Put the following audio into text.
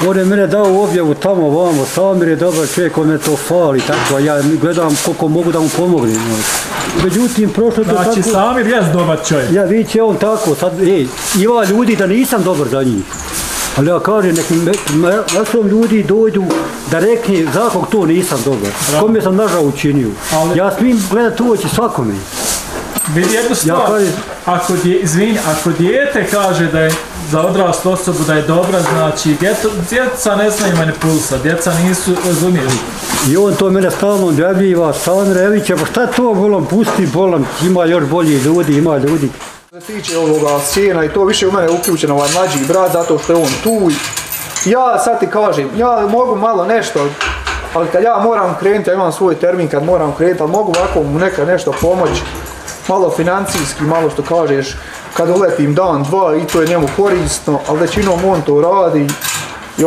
On je mene dao objavu tamo, vamo, Samir je dobar čovjek, on me to fali, tako, a ja gledam koliko mogu da mu pomognem. Međutim, prošlo to tako... Znači, Samir jest dobar čovjek. Ja, vidit će on tako, sad, ima ljudi da nisam dobar za njih. Ali ja kažem, naslom ljudi dođu da rekne za kog to nisam dobar, kome sam nažal učinio. Ja smijem gledati u oči svakome. Vidi jednu stvar, ako dijete kaže da je za odraslu osobu da je dobra, znači djeca ne znaju manipulsa, djeca nisu razumijeli. I on to mene stalno odjavljiva, Samir Evića, pa šta to bolam, pusti bolam, ima još bolji ljudi, ima ljudi. Što se tiče ovoga sjena i to više u mene uključen ovaj mlađi brat zato što je on tu. Ja sad ti kažem, ja mogu malo nešto, ali kad ja moram krenuti, ja imam svoj termin kad moram krenuti, ali mogu ovako mu neka nešto pomoći, malo financijski, malo što kažeš, kad uletim dan, dva i to je njemu korisno, ali većinom on to radi.